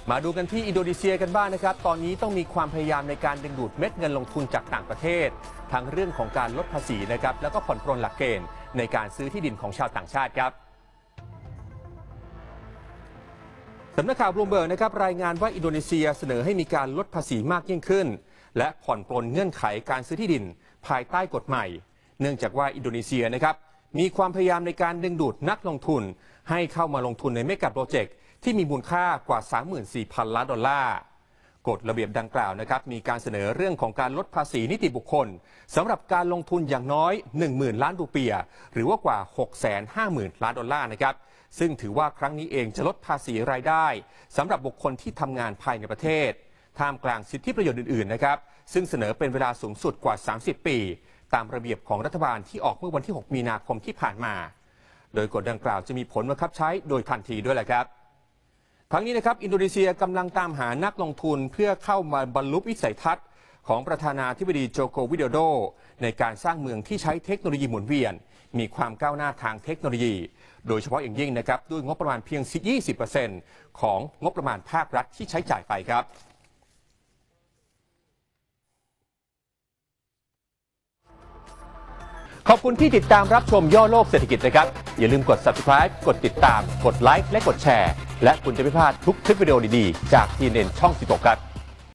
มาดูกันที่อินโดนีเซียกันบ้างนะครับตอนนี้ต้องมีความพยายามในการดึงดูดเม็ดเงินลงทุนจากต่างประเทศทั้งเรื่องของการลดภาษีนะครับแล้วก็ผ่อนปรนหลักเกณฑ์ในการซื้อที่ดินของชาวต่างชาติครับสำนักข่าวบลูมเบิร์กนะครับรายงานว่าอินโดนีเซียเสนอให้มีการลดภาษีมากยิ่งขึ้นและผ่อนปรนเงื่อนไขการซื้อที่ดินภายใต้กฎใหม่เนื่องจากว่าอินโดนีเซียนะครับมีความพยายามในการดึงดูดนักลงทุนให้เข้ามาลงทุนในเมกะโปรเจกต์ที่มีมูลค่ากว่า 34,000 ล้านดอลลาร์กฎระเบียบดังกล่าวนะครับมีการเสนอเรื่องของการลดภาษีนิติบุคคลสำหรับการลงทุนอย่างน้อย 10,000 ล้านรูเปียห์หรือว่ากว่า 650,000 ล้านดอลลาร์นะครับซึ่งถือว่าครั้งนี้เองจะลดภาษีรายได้สำหรับบุคคลที่ทำงานภายในประเทศท่ามกลางสิทธิประโยชน์อื่นๆนะครับซึ่งเสนอเป็นเวลาสูงสุดกว่า 30 ปีตามระเบียบของรัฐบาลที่ออกเมื่อวันที่ 6 มีนาคมที่ผ่านมาโดยกฎดังกล่าวจะมีผลบังคับใช้โดยทันทีด้วยแหละครับทั้งนี้นะครับอินโดนีเซียกำลังตามหานักลงทุนเพื่อเข้ามาบรรลุวิสัยทัศน์ของประธานาธิบดีโจโควิโดโดในการสร้างเมืองที่ใช้เทคโนโลยีหมุนเวียนมีความก้าวหน้าทางเทคโนโลยีโดยเฉพาะอย่างยิ่งนะครับด้วยงบประมาณเพียง 20% ของงบประมาณภาครัฐที่ใช้จ่ายไปครับขอบคุณที่ติดตามรับชมย่อโลกเศรษฐกิจนะครับอย่าลืมกด subscribe กดติดตามกดไลค์และกดแชร์และคุณจะไม่พลาดทุกคลิปวิดีโอดีๆจาก TNN ช่อง 16 ครับ